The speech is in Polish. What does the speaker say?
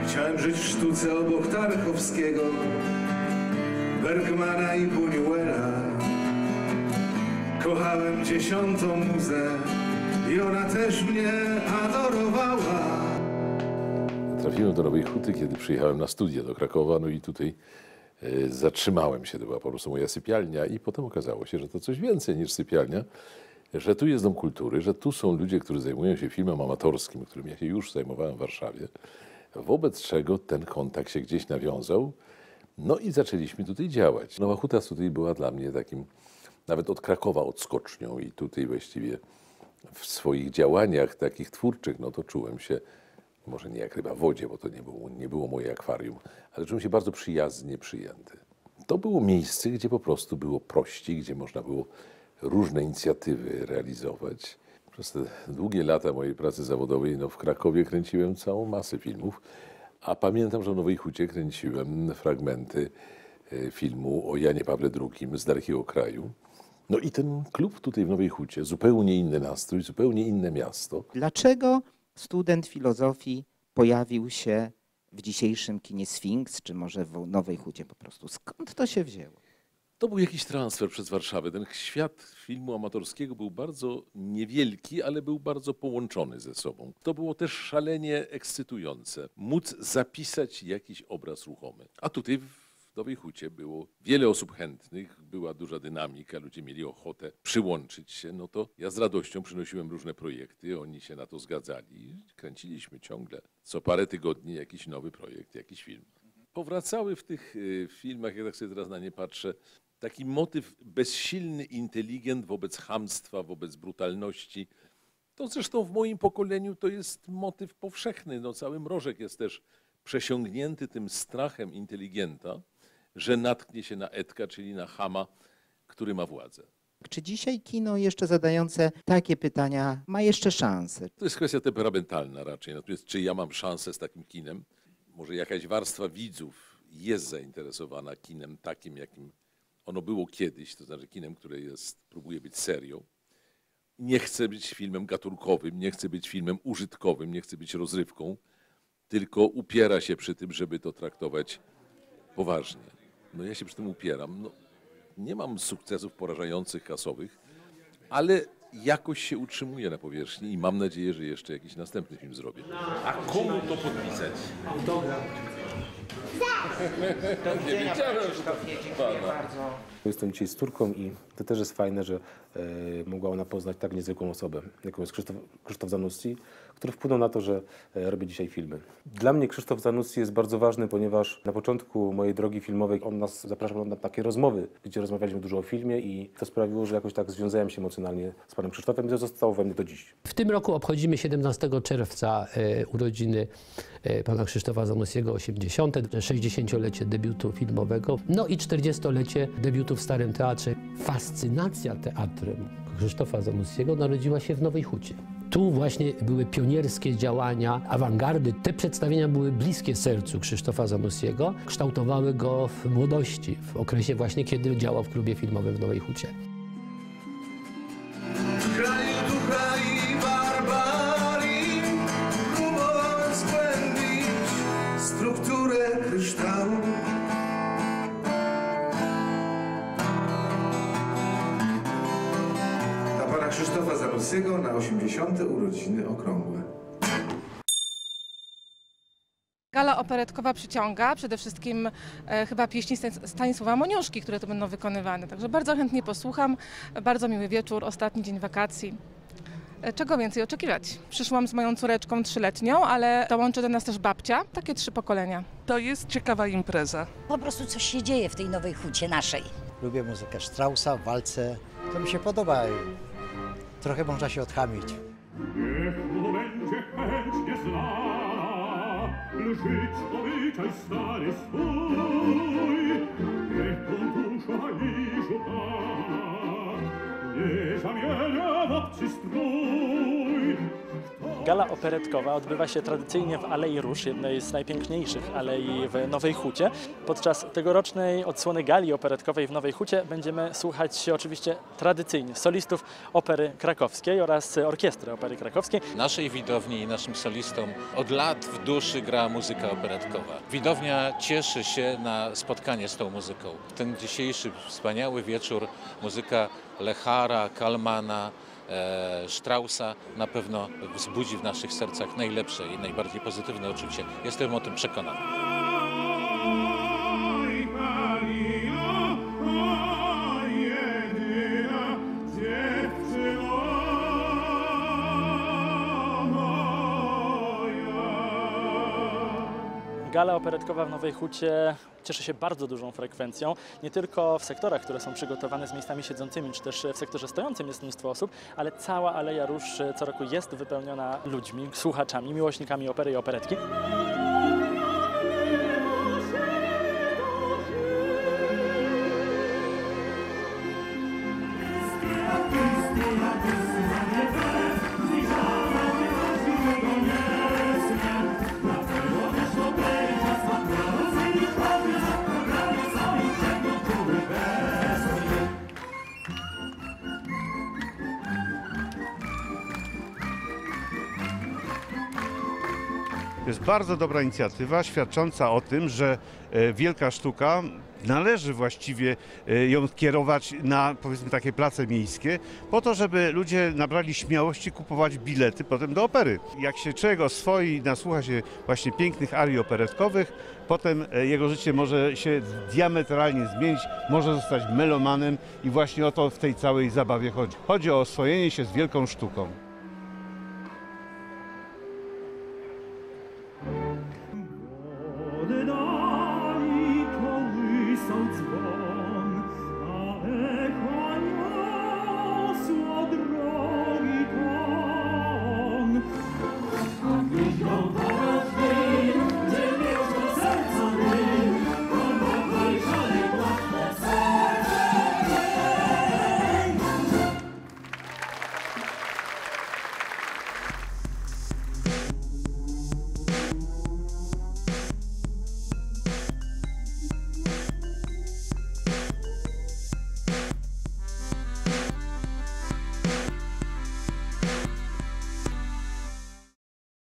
Chciałem żyć w sztuce obok Tarkowskiego, Bergmana i Buñuela. Kochałem 10. muzę i ona też mnie adorowała. Trafiłem do Nowej Huty, kiedy przyjechałem na studia do Krakowa, no i tutaj zatrzymałem się, to była po prostu moja sypialnia i potem okazało się, że to coś więcej niż sypialnia, że tu jest Dom Kultury, że tu są ludzie, którzy zajmują się filmem amatorskim, którym ja się już zajmowałem w Warszawie, wobec czego ten kontakt się gdzieś nawiązał, no i zaczęliśmy tutaj działać. Nowa Huta tutaj była dla mnie takim, nawet od Krakowa odskocznią i tutaj właściwie w swoich działaniach takich twórczych, no to czułem się, może nie jak ryba w wodzie, bo to nie było moje akwarium, ale czułem się bardzo przyjaznie przyjęty. To było miejsce, gdzie po prostu było prościej, gdzie można było różne inicjatywy realizować. Przez te długie lata mojej pracy zawodowej w Krakowie kręciłem całą masę filmów, a pamiętam, że w Nowej Hucie kręciłem fragmenty filmu o Janie Pawle II z Dalekiego Kraju. No i ten klub tutaj w Nowej Hucie, zupełnie inny nastrój, zupełnie inne miasto. Dlaczego student filozofii pojawił się w dzisiejszym kinie Sfinks, czy może w Nowej Hucie po prostu? Skąd to się wzięło? To był jakiś transfer przez Warszawę. Ten świat filmu amatorskiego był bardzo niewielki, ale był bardzo połączony ze sobą. To było też szalenie ekscytujące. Móc zapisać jakiś obraz ruchomy. A tutaj w Nowej Hucie było wiele osób chętnych, była duża dynamika, ludzie mieli ochotę przyłączyć się. No to ja z radością przynosiłem różne projekty, oni się na to zgadzali. Kręciliśmy ciągle, co parę tygodni jakiś nowy projekt, jakiś film. Powracały w tych filmach, jak tak sobie teraz na nie patrzę, taki motyw bezsilny inteligent wobec chamstwa, wobec brutalności. To zresztą w moim pokoleniu to jest motyw powszechny. No, cały Mrożek jest też przesiągnięty tym strachem inteligenta, że natknie się na Edka, czyli na chama, który ma władzę. Czy dzisiaj kino jeszcze zadające takie pytania ma jeszcze szansę? To jest kwestia temperamentalna raczej. Natomiast czy ja mam szansę z takim kinem? Może jakaś warstwa widzów jest zainteresowana kinem takim, jakim ono było kiedyś, to znaczy kinem, które próbuje być serią. Nie chce być filmem gatunkowym, nie chce być filmem użytkowym, nie chce być rozrywką, tylko upiera się przy tym, żeby to traktować poważnie. No ja się przy tym upieram. No, nie mam sukcesów porażających kasowych, ale jakoś się utrzymuję na powierzchni i mam nadzieję, że jeszcze jakiś następny film zrobię. A komu to podpisać? Nie wiedziałem, że to Dziękuję bardzo. Jestem dzisiaj z córką i to też jest fajne, że mogła ona poznać tak niezwykłą osobę, jaką jest Krzysztof Zanussi, który wpłynął na to, że robię dzisiaj filmy. Dla mnie Krzysztof Zanussi jest bardzo ważny, ponieważ na początku mojej drogi filmowej on nas zapraszał na takie rozmowy, gdzie rozmawialiśmy dużo o filmie i to sprawiło, że jakoś tak związałem się emocjonalnie z panem Krzysztofem i to zostało we mnie do dziś. W tym roku obchodzimy 17 czerwca urodziny pana Krzysztofa Zanussiego, 80., 60-lecie debiutu filmowego, no i 40-lecie debiutu w Starym Teatrze. Fascynacja teatrem Krzysztofa Zanussiego narodziła się w Nowej Hucie. Tu właśnie były pionierskie działania awangardy. Te przedstawienia były bliskie sercu Krzysztofa Zanussiego, kształtowały go w młodości, w okresie właśnie, kiedy działał w klubie filmowym w Nowej Hucie. W kraju ducha i barbarii próbowałem zgłębić strukturę kryształu. Dla pana Krzysztofa Zanussiego na 80. urodziny okrągłe. Gala operetkowa przyciąga przede wszystkim chyba pieśni Stanisława Moniuszki, które tu będą wykonywane. Także bardzo chętnie posłucham. Bardzo miły wieczór, ostatni dzień wakacji. Czego więcej oczekiwać? Przyszłam z moją córeczką 3-letnią, ale dołączy do nas też babcia, takie 3 pokolenia. To jest ciekawa impreza. Po prostu coś się dzieje w tej Nowej Hucie naszej. Lubię muzykę Straussa, walce. To mi się podoba i trochę można się odchamić. Niech to będzie chęć nieznana, żyć obyczaj stary swój. Niech to dusza i żucha nie zamienia w obcy strój. Gala operetkowa odbywa się tradycyjnie w Alei Róż, jednej z najpiękniejszych alei w Nowej Hucie. Podczas tegorocznej odsłony gali operetkowej w Nowej Hucie będziemy słuchać się oczywiście tradycyjnie solistów Opery Krakowskiej oraz Orkiestry Opery Krakowskiej. Naszej widowni i naszym solistom od lat w duszy gra muzyka operetkowa. Widownia cieszy się na spotkanie z tą muzyką. Ten dzisiejszy wspaniały wieczór, muzyka Lechara, Kalmana, Straussa na pewno wzbudzi w naszych sercach najlepsze i najbardziej pozytywne uczucie. Jestem o tym przekonany. Gala operetkowa w Nowej Hucie cieszy się bardzo dużą frekwencją, nie tylko w sektorach, które są przygotowane z miejscami siedzącymi, czy też w sektorze stojącym jest mnóstwo osób, ale cała Aleja Róż co roku jest wypełniona ludźmi, słuchaczami, miłośnikami opery i operetki. To jest bardzo dobra inicjatywa, świadcząca o tym, że wielka sztuka należy właściwie ją kierować na, powiedzmy, takie place miejskie, po to, żeby ludzie nabrali śmiałości kupować bilety potem do opery. Jak się człowiek oswoi, nasłucha się właśnie pięknych arii operetkowych, potem jego życie może się diametralnie zmienić, może zostać melomanem i właśnie o to w tej całej zabawie chodzi. Chodzi o oswojenie się z wielką sztuką. Oddali kołysał dzwon, a echo niosło drogi ton. A gwizdał dorożny, gdzie mieszka serca dym, pomogaj szalej łatwe serce.